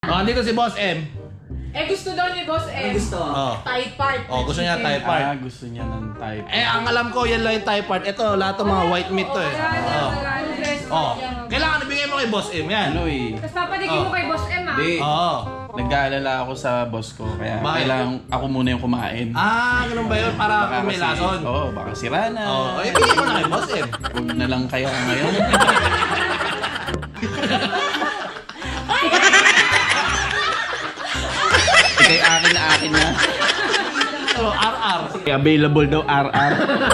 Andito si Boss M. Gusto daw ni Boss M. Gusto. Thai part. Gusto niya Thai part. Gusto niya ng Thai part. Ang alam ko, yan lang yung Thai part. Ito, lahat ng mga white meat to eh. Kailangan ibigay mo kay Boss M yan. Ano eh? Tapos papatigin mo kay Boss M ha? Hindi. Nag-aalala ako sa boss ko, kaya kailangan ako muna yung kumain. Ganun ba yun? Para may lason? Oo, baka sira na. Ibigay mo na kay Boss M. Huwag na lang kaya ngayon. Ikay akin na. RR. Available daw RR.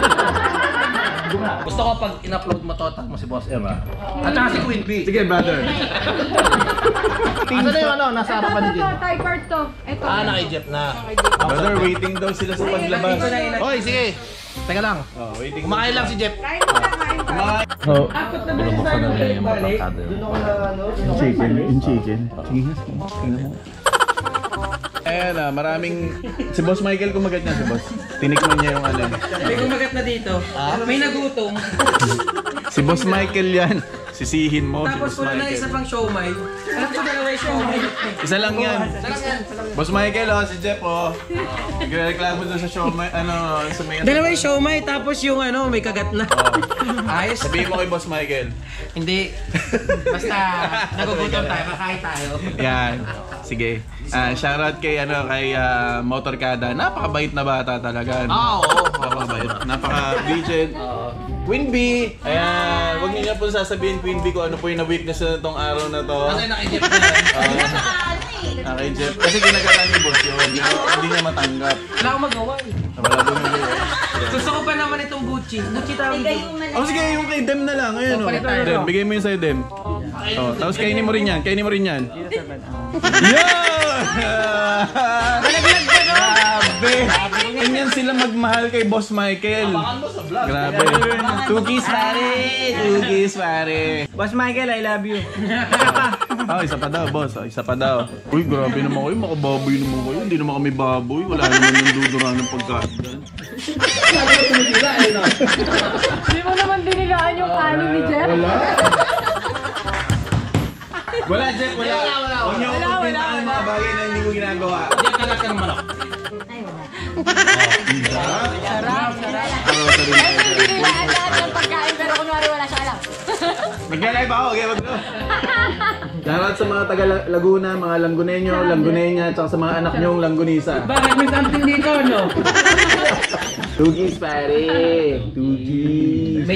Gusto ko pag in-upload mo to, tag mo si Boss M ha? At saka si Queen B. Sige, brother. Asa na yung nasa harapan Ito, din? Thai part to. Ito. Naka-Egypt na. Brother, waiting daw sila sa paglabas. Hoy, sige. Teka lang. Waiting. Kumakain lang si Jeff. Kain mo na, kain pa. Apat na beses tayo balik. Doon ako na chicken. Sige nga. Tingnan mo. Ayan na, maraming... Si Boss Michael kumagat niya, si Boss. Tinikman niya yung ano. May kumagat na dito. May nagutom. Si Boss Michael yan. Sisihin mo si Tapos Boss wala na Michael. isa pang siomay. Alam ko dalawa yung siomay. Isa lang yan. Boss Michael, si Jeff, nagreklamo doon sa siomay, sa may... Dalawa yung siomay, tapos yung may kagat na. Ayos. Sabihin mo kay Boss Michael. Hindi. Basta nagugutom tayo, kakain tayo. Yan. Sige. Shoutout kay Motorkada. Napakabait na bata talaga. Oo. Napakabait. Napaka-vigent. Queen Bee! Ayan, huwag niyo po sasabihin Queen Bee kung ano po yung na-witness na itong araw na to. Kasi naka-Egypt na yan. Okay, Jeff. Kasi ginagawa ni Boss yun. Hindi niya matanggap. Wala akong magawa eh. Wala po nang gawa. Gusto ko pa naman itong Buchi. Buchi tawag dito. Sige, yung kay Dem na lang. Ayun, Dem, bigay mo yung sa'yo, Dem. Tapos kainin mo rin yan. Yan! Malaglag ka no? Grabe! Ganyan sila magmahal kay Boss Michael. Grabe. Tukis pare. Boss Michael, I love you. Isa pa daw, boss. Isa pa daw. Uy, grabe naman kayo. Makababoy naman kayo. Hindi naman kami baboy. Wala naman yung dudura ng pagkain dyan. Hindi mo naman dinilaan yung kanin ni Jeff. Wala, Jeff. Wala. Huwag niyo ako pagpintaan ng mga bagay na hindi ko ginagawa. Jeff, kagat ka ng manok. Sarap. Hindi dinilaan lahat ng pagkain pero kunwari wala siya alam. Mag-live ako. Okay, Shoutout sa mga taga Laguna, mga Langgunenya, tsaka sa mga anak nyong Langgunisa. Bakit may something dito, no? Tugis, pare. Tugis.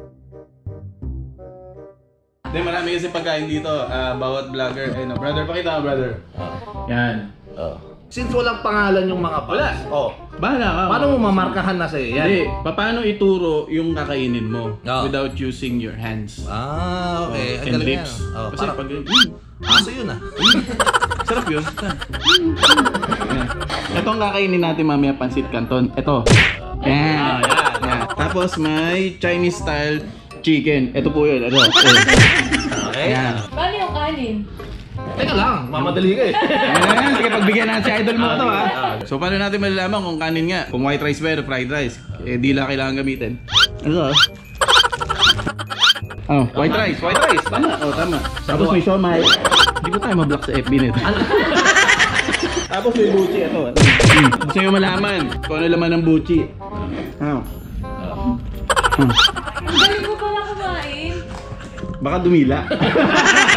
Hindi, marami kasi pagkain dito. Bawat vlogger. Ayun, brother, pakita mo, brother. Yan. Since walang pangalan yung mga pass. Bahala ka. Paano mo mamarkahan na sa'yo yan? Hindi, paano ituro yung kakainin mo without using your hands? Okay. And lips. Kasi pag... Aso yun ah. Sarap yun. Ito ang kakainin natin mamaya, pansit canton. Ito. Yan. Tapos may Chinese style chicken. Ito po yun. Okay. Yan. Paano yung kanin? Teka lang, mamadali ka eh. Ayan, sige, pagbigyan natin si idol mo ito ha. So paano natin malalaman kung kanin nga? Kung white rice ba o fried rice? Dila kailangan gamitin. Ano? White rice. Tama. Tama. Tapos may siomai. Hindi ko tayo ma-block sa FB nito. Tapos may buchi. Gusto nyo malaman kung ano laman ng buchi. Ang galing mo pala kumain. Baka dumila.